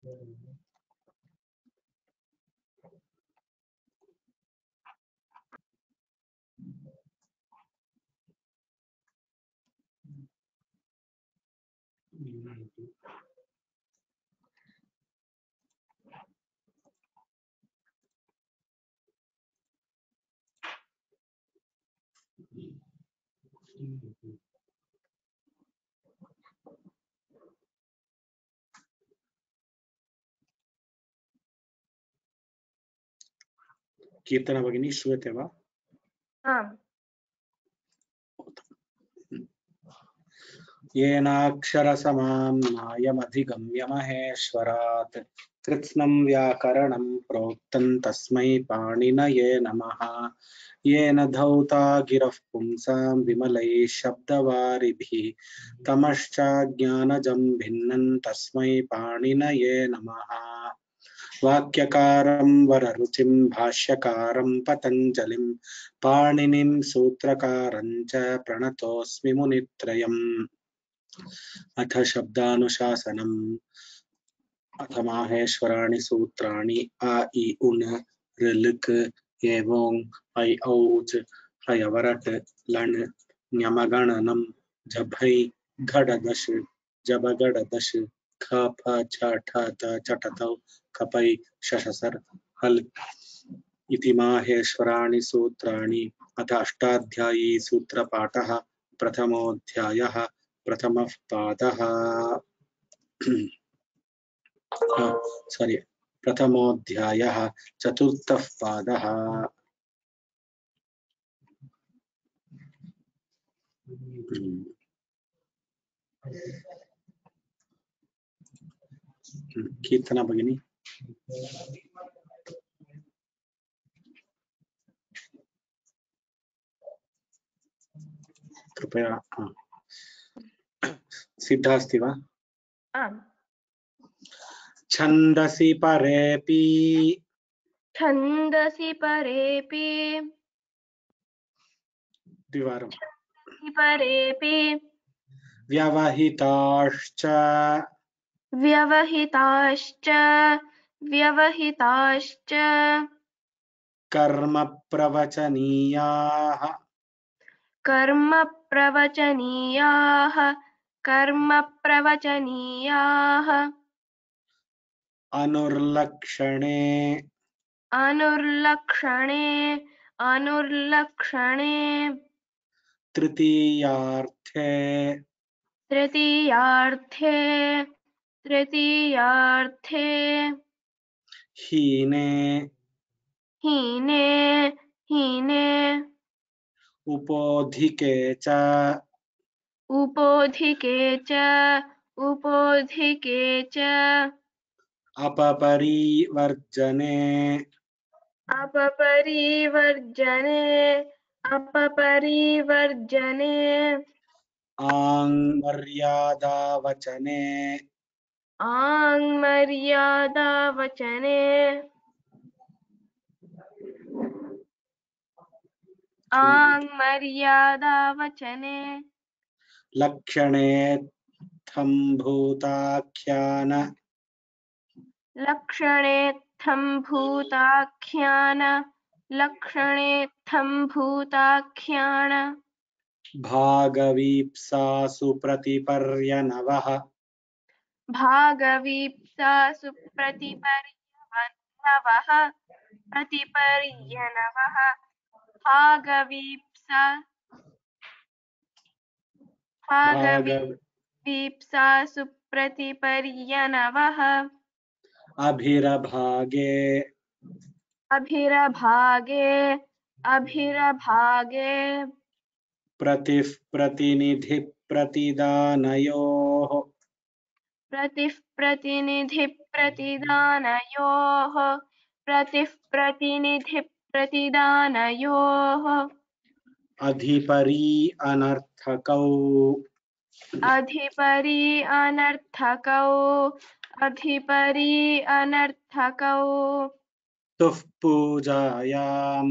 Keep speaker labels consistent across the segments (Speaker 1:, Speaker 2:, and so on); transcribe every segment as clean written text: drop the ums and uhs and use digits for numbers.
Speaker 1: कीर्तना भगिनी श्रूयते वा?
Speaker 2: आम्।
Speaker 1: येनाक्षरसमां नायमधिगम्य महेश्वरात् कृत्स्नं व्याकरणं प्रोक्तं तस्मै पाणिनये नमः। येन धौता गिरः पुंसां विमलैः शब्दवारिभिः तमश्चाज्ञानजं भिन्नं तस्मै पाणिनये नमः। वाक्यकारं वररुचिं भाष्यकारं पतञ्जलिं पाणिनिं सूत्रकारं च प्रणतोऽस्मि मुनित्रयम्। अथ शब्दानुशासनम्। अथ माहेश्वराणि सूत्राणि अ इ उन ऋ एवों ऐ औ च हयवरट लण न्यमगणनं जभै घडदश जबगडदश ख फ छ ठ त चटतौ कपै शशसर हल इति माहेश्वराणि सूत्राणि। अथ अष्टाध्यायी सूत्रपाठः। प्रथमोऽध्यायः प्रथमः पादः। प्रथमोऽध्यायः चतुर्थः पादः। कीर्तना भगिनी। कृपया सिद्धा अस्ति वा?
Speaker 2: आम्।
Speaker 1: छन्दसि परेऽपि
Speaker 2: छन्दसि परेऽपि
Speaker 1: द्विवारं
Speaker 2: परेऽपि
Speaker 1: व्यवहिताश्च
Speaker 2: व्यवहिताश्च
Speaker 1: कर्म प्रवचनीयाः अनुर्लक्षणे तृतीयार्थे हीने उपोधिके च अपपरिवर्जने आङ्मर्यादावचने लक्षणेत्थं भूताख्यान भागवीप्सासु प्रतिपर्यनवः अभिरभागे प्रतिः प्रतिनिधि प्रतिदानयोः अधिपरि अनर्थकौ तुः पूजायाम्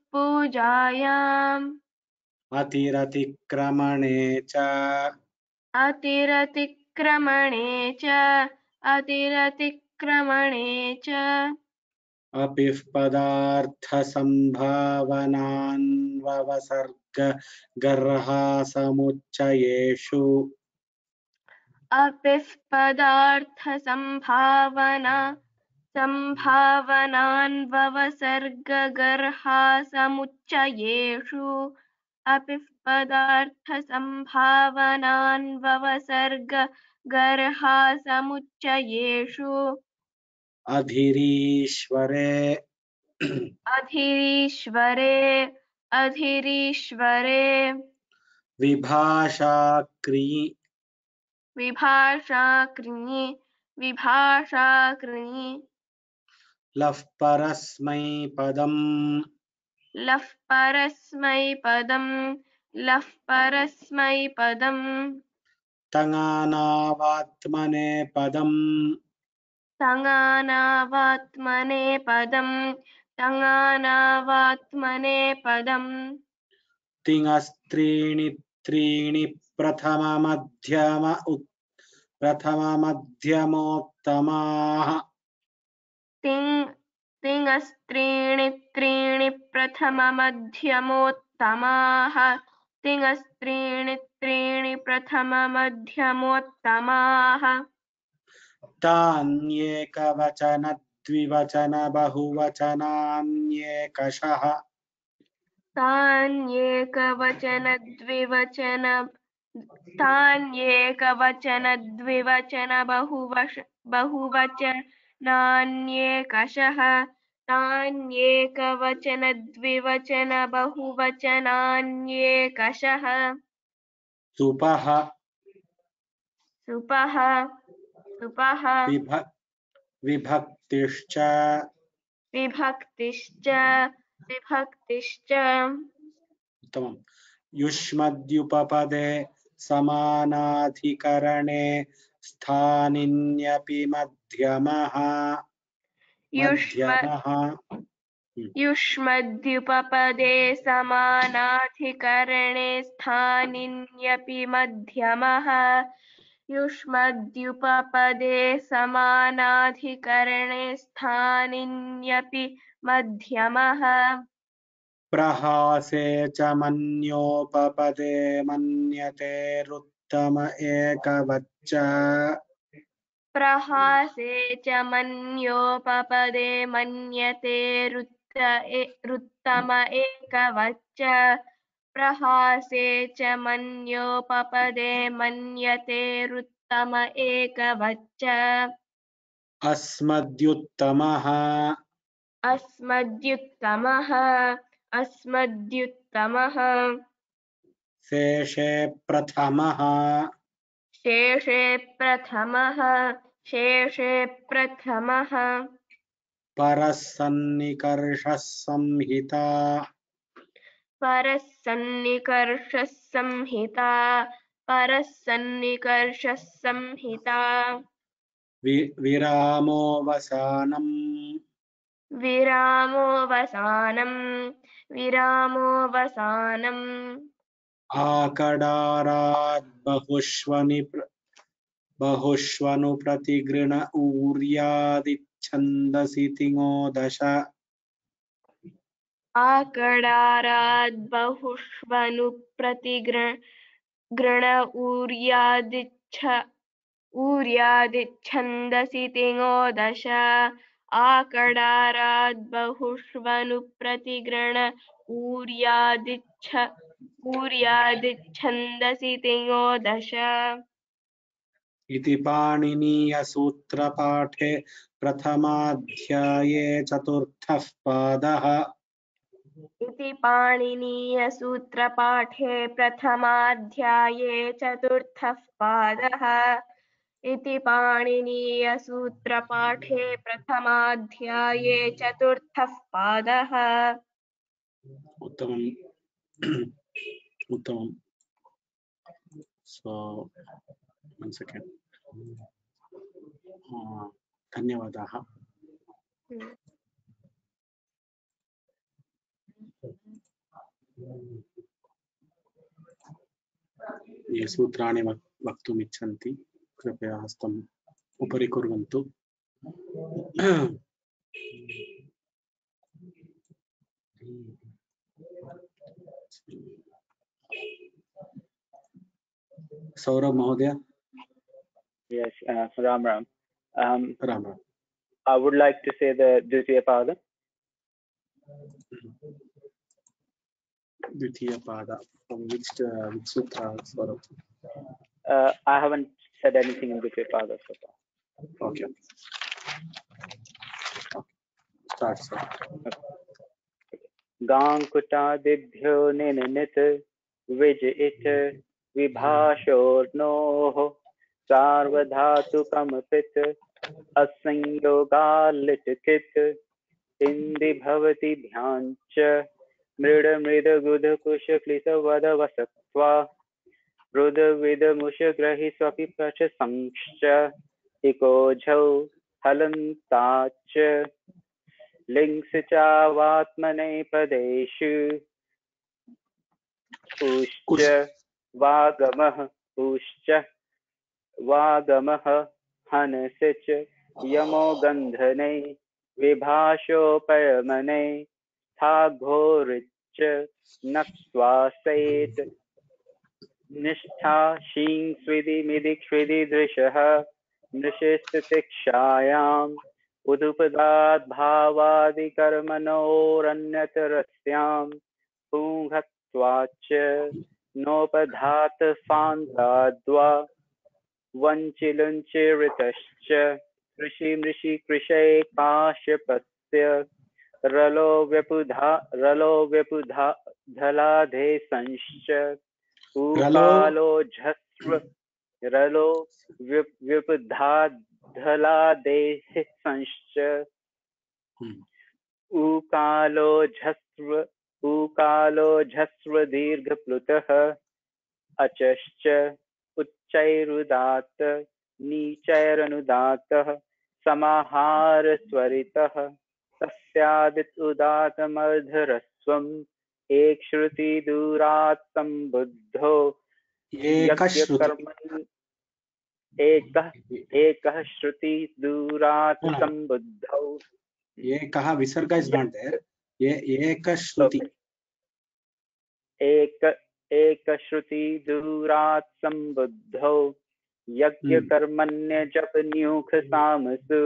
Speaker 1: अतिरतिक्रमणे च
Speaker 2: अतिरतिक्रमणे च
Speaker 1: अपिः पदार्थसम्भावनान्ववसर्गगर्हासमुच्चयेषु
Speaker 2: अपिः पदार्थसम्भावनान्ववसर्गगर्हासमुच्चयेषु अपिः पदार्थसम्भावनान्ववसर्गगर्हासमुच्चयेषु
Speaker 1: अधिरीश्वरे
Speaker 2: अधिरीश्वरे विभाषाकृञि
Speaker 1: लः परस्मैपदम्
Speaker 2: लः परस्मैपदम्
Speaker 1: तङानावात्मनेपदम्
Speaker 2: तङानावात्मनेपदम्
Speaker 1: तिङस्त्रीणि त्रीणि प्रथममध्यमोत्तमाः
Speaker 2: तिङस्त्रीणि त्रीणि प्रथममध्यमोत्तमाः
Speaker 1: तान्येकवचन द्विवचन बहुवचनान्येकशः
Speaker 2: तान्येकवचन बहुवचनान्येकशः
Speaker 1: सुपः
Speaker 2: सुपः
Speaker 1: विभक्तिश्च
Speaker 2: विभक्तिश्च
Speaker 1: उत्तमम् युष्मद्युपपदे समानाधिकरणे स्थानिन्यपि मध्यमः
Speaker 2: युष्मद्युपपदे समानाधिकरणे स्थानिन्यपि मध्यमः युष्मद्युपपदे समानाधिकरणे स्थानिन्यपि मध्यमः
Speaker 1: प्रहासे च मन्योपपदे मन्यतेरुत्तम एकवच्च
Speaker 2: प्रहासे च मन्योपपदे मन्यतेरुत्तम एकवच्च प्रहासे च मन्योपपदे मन्यतेरुत्तम एकवच्च
Speaker 1: अस्मद्युत्तमः शेषे प्रथमः परः सन्निकर्षः
Speaker 2: संहिता विरामोऽवसानम्
Speaker 1: आकडारात् बहुष्वनु प्रतिगृण ऊर्यादिच्छन्दसि तिङो दश
Speaker 2: आकडाराद् बहुष्वनु प्रतिगृण ऊर्यादिच्छन्दसि तिङो दश आकडाराद् बहुष्वनु प्रतिगृण ऊर्यादिच्छन्दसि तिङो दश
Speaker 1: इति पाणिनीयसूत्रपाठे प्रथमाध्याये चतुर्थः पादः
Speaker 2: इति पाणिनीयसूत्रपाठे प्रथमाध्याये चतुर्थः पादः इति पाणिनीयसूत्रपाठे प्रथमाध्याये चतुर्थः पादः
Speaker 1: उत्तमम् उत्तमम् सो one second धन्यवादाः ये सूत्राणि वक्तुम् इच्छन्ति कृपया हस्तम् उपरि कुर्वन्तु। सौरभ महोदय।
Speaker 3: Yes, Ram Ram.
Speaker 1: Ram Ram.
Speaker 3: I would like to say the Dvitiya Pada.
Speaker 1: Dvitiya Pada. From which sutra, Saurabh?
Speaker 3: I haven't said anything in Dvitiya Pada so far.
Speaker 1: Okay. Start, sir.
Speaker 3: Gankutadibhyo ninanit vijit vibhashornoh sarvadhatu kamapit asangyogalit indi bhavati bhyancha mrida mrida gudha kusha klita vada vasatva ruda vida musha grahi swapi pracha samscha iko jhau halantacha लिंगसिचावात्मने पदेषु उश्च वागमः हनसि च यमो गन्धने विभाषोपयमने स्थाघोरिच्च नक्त्वासेत् निष्ठा शीं स्विदि मिदि क्ष्विदि दृशः नृषिस्तितिक्षायाम् उदुपदात् भावादिकर्मणोरन्यतरस्यां पुंहत्वाच्च नोपधात् फान्ताद्वा वञ्चिलुञ्चिऋतश्च कृषि कृशे काश्यपस्य रलो व्यपुधा धलाधेसंश्च उकालो झस्व रलो व्यपुधाधलादेशंश्च उकालो झस्व दीर्घप्लुतः अचश्च उच्चैरुदात्त नीचैरनुदात्तः समाहार स्वरितः तस्यादित् उदात्तमर्धरस्वम् एकश्रुति दूरात् सम्बुद्धो एकः श्रुति दूरात् सम्बुद्धौ
Speaker 1: एकः विसर्ग is not there. एकश्रुति.
Speaker 3: एकश्रुति दूरात् सम्बुद्धौ यज्ञकर्मण्य जपन्यूख सामसु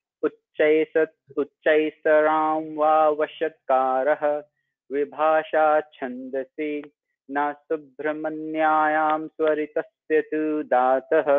Speaker 3: उच्चैस्तरां वा वशत्कारः विभाषा छन्दसि न सुब्रह्मण्यायां स्वरितस्य तु दातः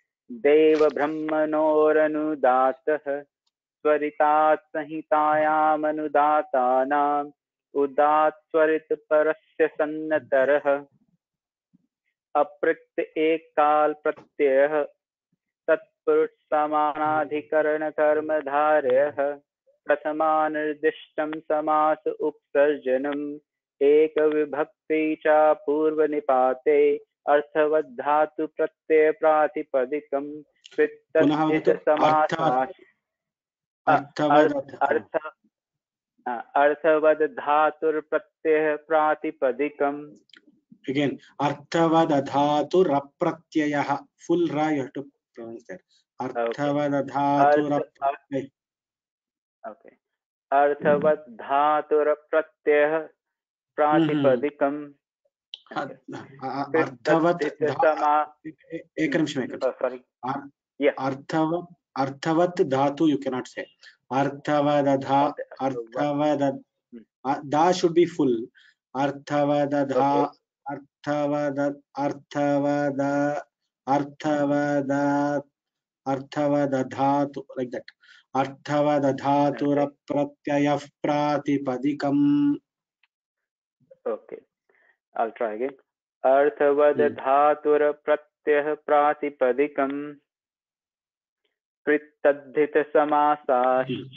Speaker 3: देवब्रह्मणोरनुदातः स्वरितात् संहितायामनुदातानाम् उदात् स्वरित परस्य सन्नतरः अप्रक्त एक काल प्रत्ययः तत्पुरुष समानाधिकरणकर्मधारयः प्रथमानिर्दिष्टं समास उपसर्जनम् एक विभक्ति च पूर्वनिपाते अर्थवद्धातु प्रत्यय प्रातिपदिकं कृत्तद्धित समासाश्च अर्थवद धातुर प्रत्यय प्रातिपदिकम.
Speaker 1: Again, अर्थवद धातुर प्रत्ययः. Full ra you have to pronounce that. अर्थवद धातुर प्रत्ययः.
Speaker 3: Okay. अर्थवद धातुर प्रत्ययः प्रातिपदिकम.
Speaker 1: अर्थवद एक निमिष में.
Speaker 3: Sorry.
Speaker 1: अर्थवद धातु you cannot say. अर्थवद da should be full. अर्थवद धातु like that. अर्थवद धातुर प्रत्ययः प्रातिपदिकम्.
Speaker 3: Okay, I'll try again. अर्थवद धातुर प्रत्ययः प्रातिपदिकम् कृत्तद्धित समासाश्च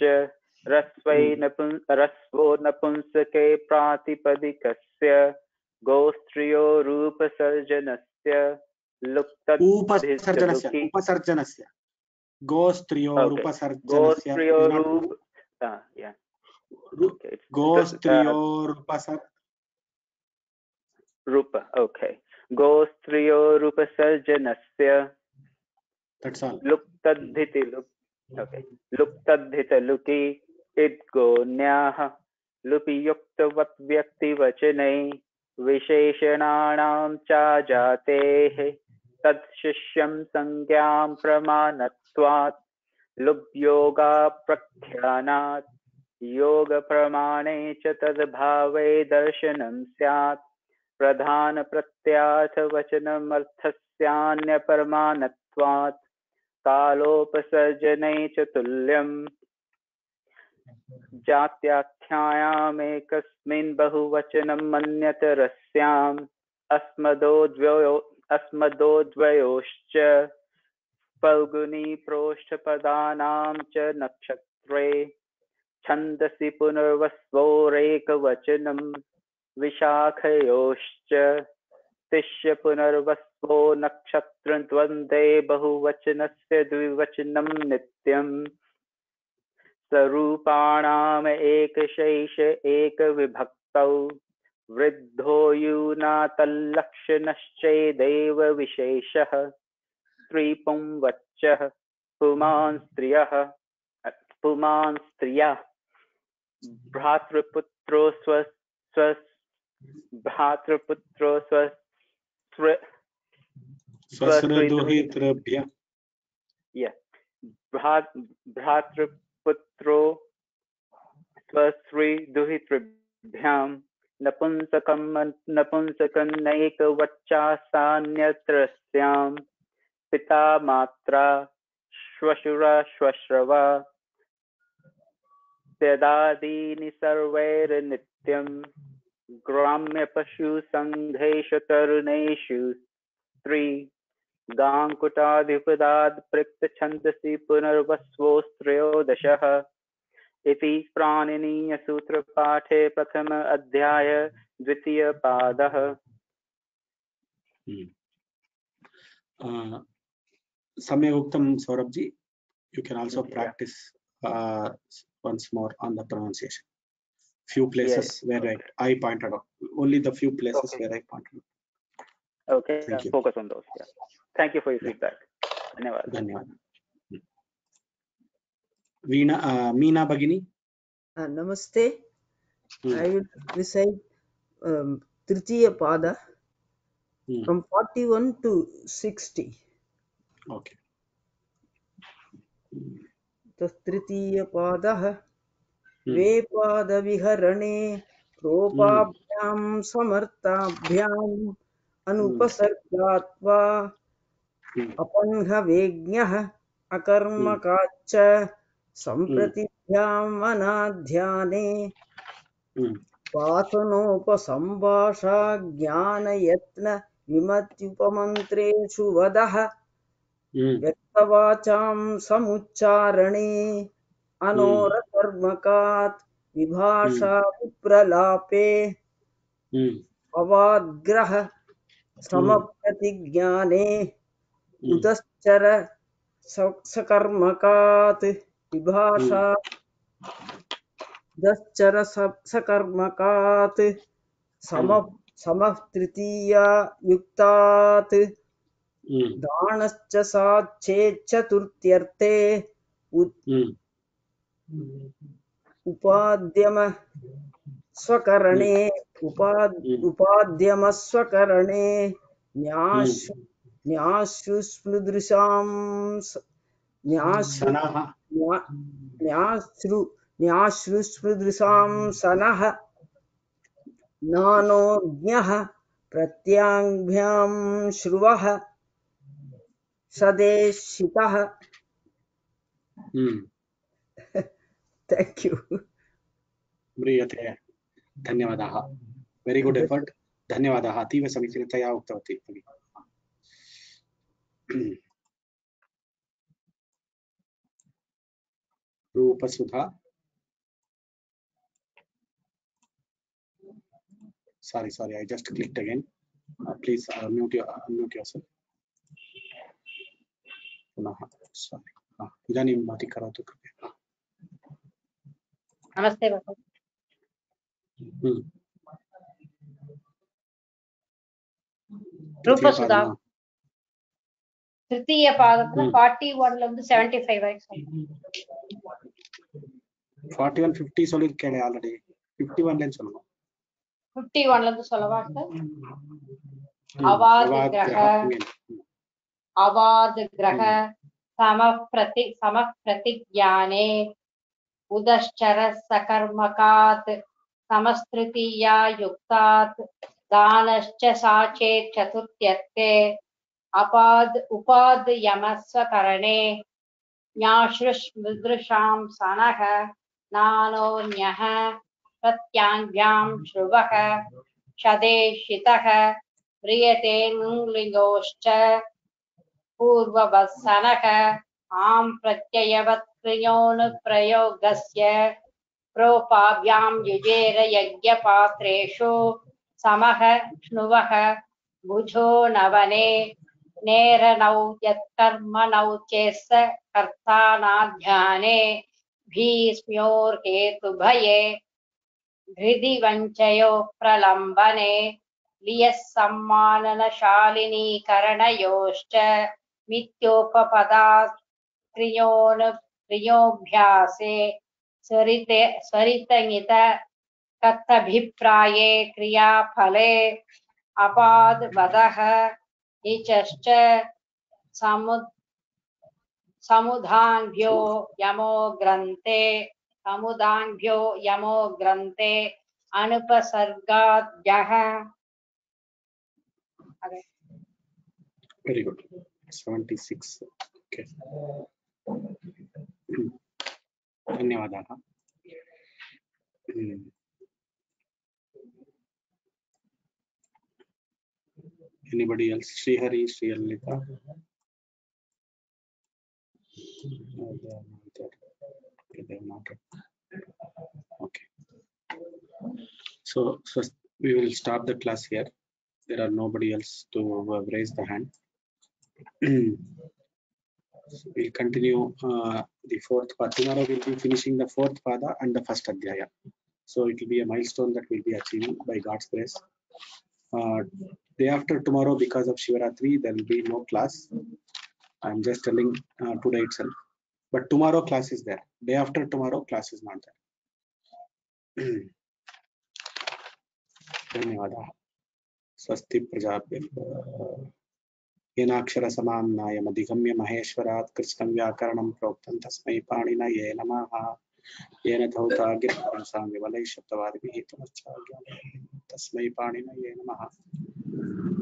Speaker 3: रस्वो नपुंसके प्रातिपदिकस्य गोस्त्रियो रूपसर्जनस्य
Speaker 1: उपसर्जनस्य
Speaker 3: रूप. Okay. गोस्त्रियोरुपसर्जनस्य
Speaker 1: That's all.
Speaker 3: लुप्तद्धितलुकि इद्गोण्याः लुपियुक्तवत् व्यक्तिवचने विशेषणानां चाजातेः तत्शिष्यं संज्ञां प्रमाणत्वात् लुब्योगाप्रख्यानात् योगप्रमाणे च तद्भावे दर्शनं स्यात् प्रधानप्रत्यार्थवचनमर्थस्यान्यप्रमाणत्वात् कालोपसर्जने च तुल्यम् जात्याख्यायामेकस्मिन् बहुवचनं मन्यतरस्याम् अस्मदोद्वयोश्च फल्गुनी प्रोष्ठपदानां च नक्षत्रे छन्दसि पुनर्वस्वोरेकवचनं विशाखयोश्च तिष्य पुनर्वस्वो नक्षत्रद्वन्द्वे बहुवचनस्य द्विवचनं नित्यम् स्वरूपाणाम् एकशेष एकविभक्तौ वृद्धो यूनातल्लक्षणश्चेदेव विशेषः स्त्रीपुंवच्चः पुमान् स्त्रियः भ्रातृपुत्रो
Speaker 1: स्वस्रदुहितृभ्यः
Speaker 3: भ्रातृपुत्रो स्वस्त्रीदुहितृभ्यां नपुंसकन्नैकवच्चासान्यत्रस्यां पिता मात्रा श्वशुरा श्वश्रवा त्यदादीनि सर्वैर्नित्यं ग्राम्यपशुसङ्घेषु तरुणेषु स्त्री गाङ्कुटाधिपदात् पृक्तछन्दसि पुनर्वस्वोस्त्रयोदशः इति प्राणिनीयसूत्रपाठे प्रथम अध्याय द्वितीयपादः।
Speaker 1: सम्यक् उक्तं Saurabh ji. You can also practice once more on the pronunciation. Few places where I pointed out. Only the few places where I pointed out.
Speaker 3: Okay, focus on those. Yeah. Thank you for your feedback.
Speaker 1: Dhanyawad. Meena Bhagini.
Speaker 4: Namaste. I will recite Tritiya Pada from 41 to 60.
Speaker 1: Okay.
Speaker 4: Tritiya Pada Vepada Viharane Kropabhyam Samartabhyam Anupasargatva Apangha Vegnyah Akarmakacha Sampratibhyam Anadhyane Vasanopasamvasha Jnanayatna Vimatyupamantreshu Vadaha Vyaktavacham Samucharane Anorakarmakat Vibhasha Vipralape Avadgraha Samapratigyane Udaschara Sakarmakat Vibhasha Daschara Sakarmakat Samaftritiya Yuktat Dhanascha Sache Chaturtyarte Upadyama Swakarane Upadyama Swakarane Nyashu Smudrisham Nyashru Smudrisham Sanaha Nanognyah Pratyangbhyam Shruvaha Sadeshitaha. Thank you.
Speaker 1: Mriyate. Dhanyawadaha. Very good effort. Dhanyawadaha. Ativa samichinataya uktavati. Rupa Sudha. Sorry, I just clicked again. Please unmute yourself. Sorry. Idanim mati karatu कृपया.
Speaker 5: नमस्ते बाबा. ரூபசுதா திருத்தீய பாதத்துல 41 ல இருந்து 75 வரைக்கும்
Speaker 1: 41 50 சொல்லிருக்கேன் already 51 ல சொல்லணும்
Speaker 5: 51 ல இருந்து சொல்லவா अवाद ग्रह समप्रतिज्ञाने उदश्चर सकर्मकात् समस्तृतीया युक्तात् दानश्च साचेत् चतुर्थ्यर्थे उपाद यमस्वकरणे न्याश्रुष्मृदृशां सनः नानोन्यः प्रत्याङ्ग्यां श्रुवः शदेशितः प्रियते नुलिङ्गोश्च पूर्ववत्सनः आं प्रत्ययवत् क्रियोऽनुप्रयोगस्य प्रोपाभ्यां युजेर यज्ञपात्रेषु समः श्नुवः भुजो नवने नेरनौ यत्कर्मणौ चेत्स कर्तानाध्याने भीष्म्योर्हेतुभये हृदि वञ्चयो प्रलम्बने लियः सम्माननशालिनीकरणयोश्च मिथ्योपपदात् क्रियोऽभ्यासे स्वरितङित कथभिप्राये क्रियाफले अपादवदः नीचश्च समुदाङ्भ्यो यमो ग्रन्थे अनुपसर्गाद्यः.
Speaker 1: Very good. 76. Okay. धन्यवादाः. Anybody else? Srihari, Srialita. Okay. So we will stop the class here. There are nobody else to raise the hand. So we'll continue the fourth pada. Tomorrow we'll be finishing the fourth pada and the first adhyaya. So it will be a milestone that we'll be achieving by God's grace. Day after tomorrow, because of Shivaratri, there will be no class. I'm just telling today itself. But tomorrow class is there. Day after tomorrow class is not there. धन्यवादाः. स्वस्ति प्रजाभ्यः. येनाक्षर समाम्नायम् अधिगम्य महेश्वरात् कृष्णं व्याकरणं प्रोक्तं तस्मै पाणिनये नमः. येन धौता गिरिपुंसां विमलैः शब्दवादिभिः तमश्चाज्ञानं तस्मै पाणिनये नमः.